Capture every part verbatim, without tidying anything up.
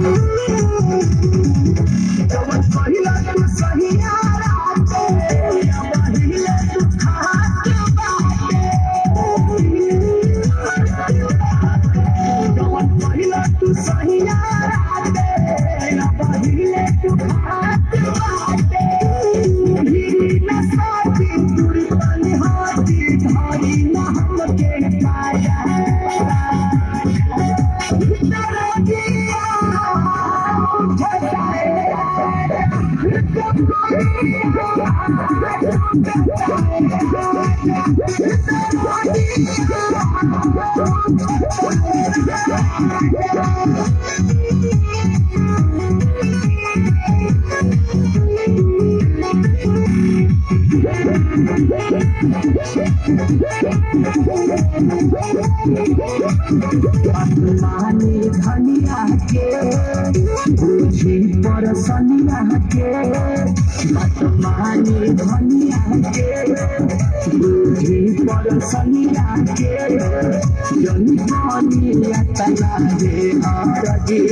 आसमानी धनिया के बुझी परसनिया के आसमानी धनिया के बुझी परसनिया के जनी पानी तना रे हरजी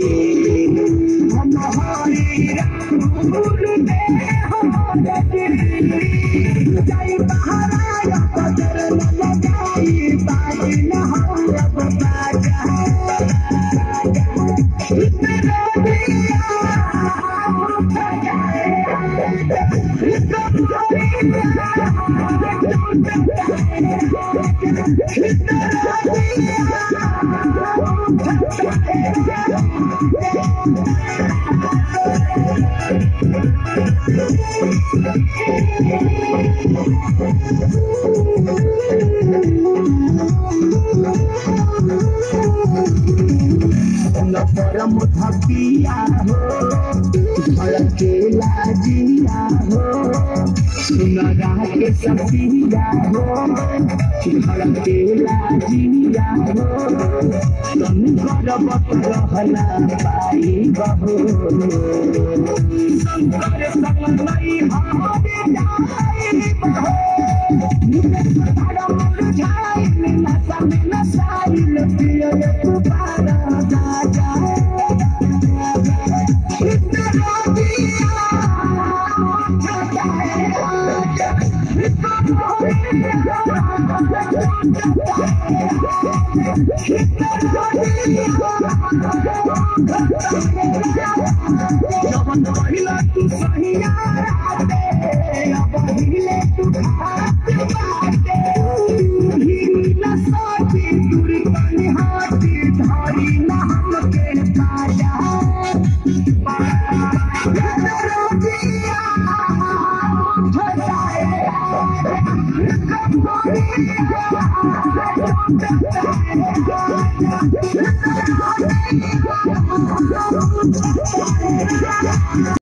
हम हरि राम गुरु दे हरजी जय महाराज पदर लगाई बाजी न हो अब बाजा परम थकिया हो भड़केला जिया हो सुनरा के सपिया हो भड़केला जिया हो तन करबत रहना पाई बहो शंकर संग नहीं हमारे जाई बहो धर्म मुरझाई नशा में नशाइल पियो तू बारा राजा जवन पहिला तू सहिया पहिले तू बाटे हीला साथी दूरी पानी हाथी धारी ना हमके ताजा Let's go.